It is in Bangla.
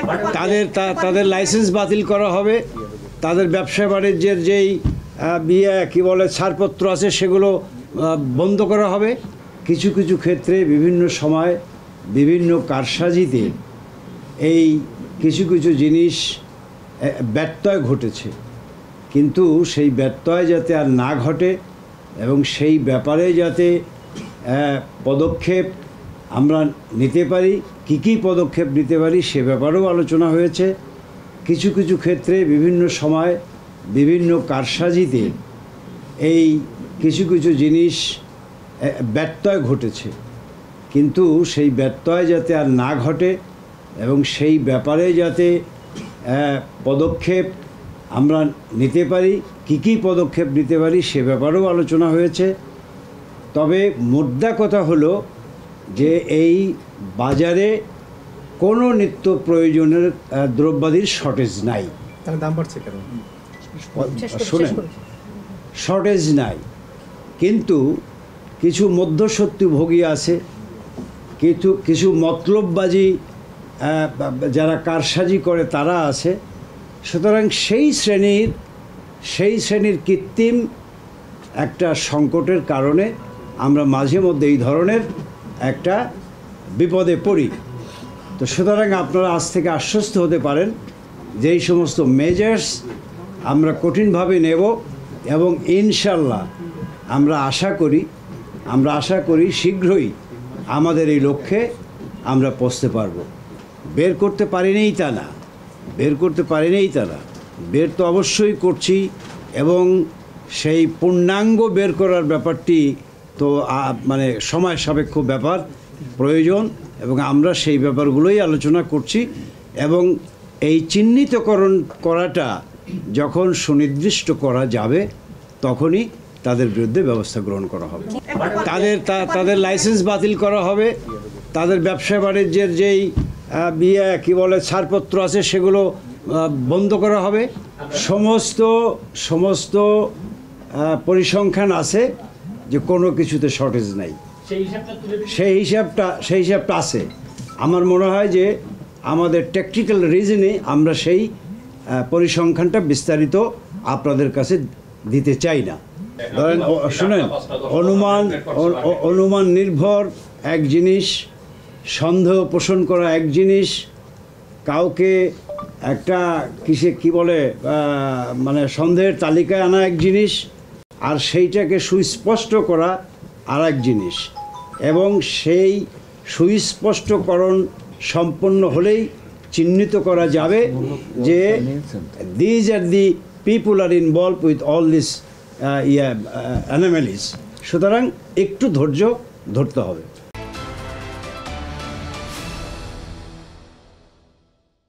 তাদের লাইসেন্স বাতিল করা হবে, তাদের ব্যবসা বাণিজ্যের যেই কি বলে ছাড়পত্র আছে সেগুলো বন্ধ করা হবে। কিছু কিছু ক্ষেত্রে বিভিন্ন সময় বিভিন্ন কারসাজিতে এই কিছু কিছু জিনিস ব্যত্যয় ঘটেছে, কিন্তু সেই ব্যত্যয় যাতে আর না ঘটে এবং সেই ব্যাপারে যাতে পদক্ষেপ আমরা নিতে পারি, কী পদক্ষেপ নিতে পারি সে ব্যাপারেও আলোচনা হয়েছে। কিছু কিছু ক্ষেত্রে বিভিন্ন সময় বিভিন্ন কারসাজিতে এই কিছু কিছু জিনিস ব্যত্যয় ঘটেছে, কিন্তু সেই ব্যত্যয় যাতে আর না ঘটে এবং সেই ব্যাপারে যাতে পদক্ষেপ আমরা নিতে পারি, কী পদক্ষেপ নিতে পারি সে ব্যাপারেও আলোচনা হয়েছে। তবে মুদ্রা কথা হলো যে এই বাজারে কোনো নিত্য প্রয়োজনের দ্রব্যাদির শর্টেজ নাই। দাম বাড়ছে কেন? শোনেন, শর্টেজ নাই, কিন্তু কিছু মধ্যস্বত্বভোগী আছে, কিছু মতলববাজি যারা কারসাজি করে তারা আছে। সুতরাং সেই শ্রেণীর কৃত্রিম একটা সংকটের কারণে আমরা মাঝে মধ্যে এই ধরনের একটা বিপদে পড়ি। তো সুতরাং আপনারা আজ থেকে আশ্বস্ত হতে পারেন যে এই সমস্ত মেজার্স আমরা কঠিনভাবে নেব এবং ইনশাল্লাহ আমরা আশা করি শীঘ্রই আমাদের এই লক্ষ্যে আমরা পৌঁছতে পারব। বের করতে পারিনি তা না, বের তো অবশ্যই করছি, এবং সেই পূর্ণাঙ্গ বের করার ব্যাপারটি তো মানে সময় সাপেক্ষ ব্যাপার, প্রয়োজন, এবং আমরা সেই ব্যাপারগুলোই আলোচনা করছি। এবং এই চিহ্নিতকরণ করাটা যখন সুনির্দিষ্ট করা যাবে তখনই তাদের বিরুদ্ধে ব্যবস্থা গ্রহণ করা হবে। তাদের লাইসেন্স বাতিল করা হবে, তাদের ব্যবসা বাণিজ্যের যেই কি বলে ছাড়পত্র আছে সেগুলো বন্ধ করা হবে। সমস্ত পরিসংখ্যান আছে যে কোনো কিছুতে শর্টেজ নাই, সেই হিসাবটা আছে। আমার মনে হয় যে আমাদের টেকনিক্যাল রিজনে আমরা সেই পরিসংখ্যানটা বিস্তারিত আপনাদের কাছে দিতে চাই না। ধরেন শুনেন, অনুমান নির্ভর এক জিনিস, সন্দেহ পোষণ করা এক জিনিস, কাউকে একটা কি বলে মানে সন্দেহের তালিকায় আনা এক জিনিস, আর সেইটাকে সুস্পষ্ট করা আর এক জিনিস। এবং সেই সুস্পষ্টকরণ সম্পন্ন হলেই চিহ্নিত করা যাবে যে these are the people are involve with all this anomalies. সুতরাং একটু ধৈর্য ধরতে হবে।